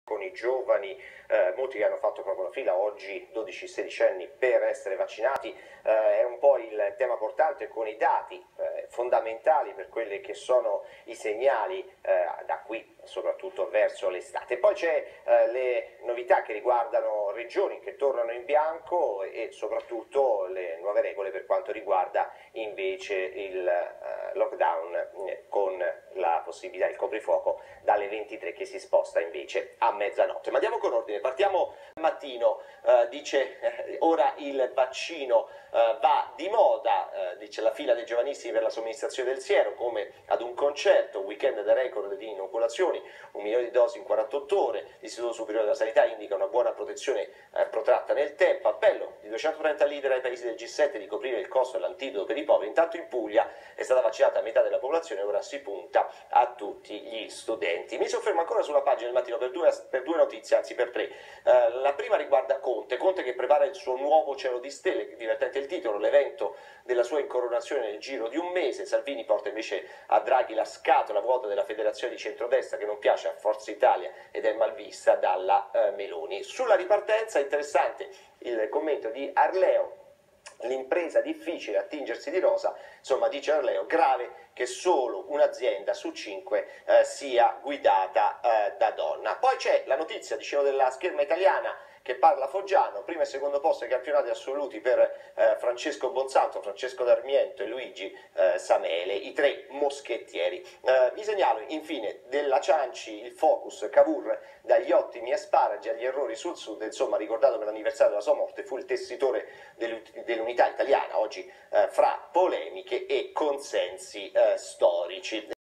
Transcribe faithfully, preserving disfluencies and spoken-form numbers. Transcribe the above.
con i giovani, eh, molti che hanno fatto proprio la fila oggi, dodici sedici anni, per essere vaccinati. Eh, è un po' il tema portante con i dati eh, fondamentali per quelli che sono i segnali eh, da qui soprattutto verso l'estate. Poi c'è eh, le novità che riguardano regioni che tornano in bianco e soprattutto le nuove regole per quanto riguarda invece il eh, lockdown eh, con la possibilità del coprifuoco dalle ventitré che si sposta invece a mezzanotte. Ma andiamo con ordine, partiamo mattino, eh, dice eh, ora il vaccino eh, va di moda, eh, dice la fila dei giovanissimi per la somministrazione del siero come ad un concerto, weekend da record di inoculazioni, un milione di dosi in quarantotto ore, l'Istituto Superiore della Sanità indica una buona protezione eh, protratta nel tempo, appello di duecentotrenta leader ai paesi del G sette di coprire il costo dell'antidoto per i poveri, intanto in Puglia è stata vaccinata a metà della popolazione e ora si punta a tutti gli studenti. Mi soffermo ancora sulla pagina del mattino per due, per due notizie, anzi per tre. Eh, la prima riguarda Conte, Conte che prepara il suo nuovo cielo di stelle, divertente il titolo, l'evento della sua incoronazione nel giro di un mese. Salvini porta invece a Draghi la scatola vuota della federazione di centrodestra che non piace a Forza Italia ed è malvista dalla eh, Meloni. Sulla ripartenza interessante il commento di Arleo, l'impresa difficile attingersi di rosa, insomma dice Arleo, grave che solo un'azienda su cinque eh, sia guidata eh, da donna. Poi c'è la notizia, dicevo, della scherma italiana che parla Foggiano, primo e secondo posto ai campionati assoluti per eh, Francesco Bonsanto, Francesco D'Armiento e Luigi eh, Samele, i tre moschettieri. Eh, vi segnalo infine della Cianci il focus Cavour, dagli ottimi asparagi agli errori sul sud, insomma ricordato per l'anniversario della sua morte, fu il tessitore dell'unità italiana, oggi eh, fra polemiche e consensi eh, storici.